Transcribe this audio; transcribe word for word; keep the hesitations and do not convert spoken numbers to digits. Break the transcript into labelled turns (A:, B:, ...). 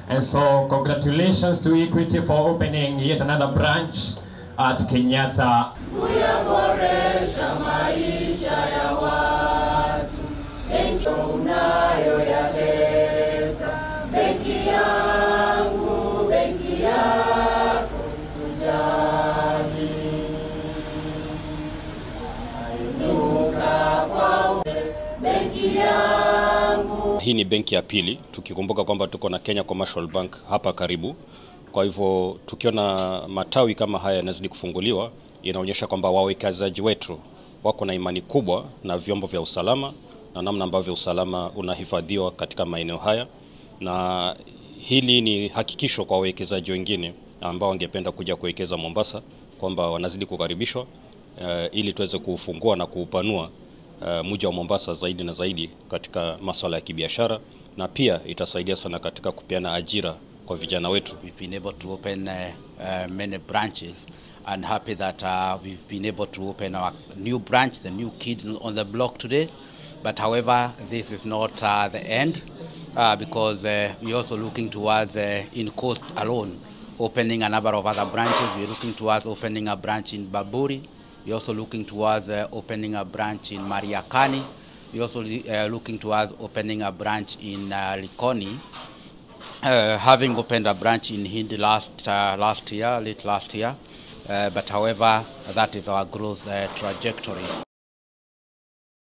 A: And so congratulations to Equity for opening yet another branch at Kenyatta.
B: Kuyaboresha maisha ya watu. Benki unayoyaleta. Benki yangu, benki yako tujali. Inuka kwa benki yangu.
C: Hii ni benki ya pili, tukikumbuka kwamba tuko na Kenya Commercial Bank hapa karibu. Kwa hivyo tukiona matawi kama haya yanazidi kufunguliwa, inaonyesha kwamba wawekezaji wetu wako na imani kubwa na vyombo vya usalama na namna ambavyo usalama unahifadhiwa katika maeneo haya, na hili ni hakikisho kwa wawekezaji wengine ambao wangependa kuja kuwekeza Mombasa kwamba wanazidi kukaribishwa uh, ili tuweze kufungua na kuupanua uh, mji wa Mombasa zaidi na zaidi katika masuala ya kibiashara, na pia itasaidia sana katika kupeana ajira kwa vijana wetu.
D: We've been able to open uh, uh, many branches, and happy that uh, we've been able to open our new branch, the new kid on the block today. But however, this is not uh, the end, uh, because uh, we're also looking towards uh, in Coast alone opening a number of other branches. We're looking towards opening a branch in Baburi. We're also looking towards uh, opening a branch in Mariakani. We're also uh, looking towards opening a branch in uh, Likoni. Uh, having opened a branch in Hindi last uh, last year, late last year, uh, but however, that is our growth uh, trajectory.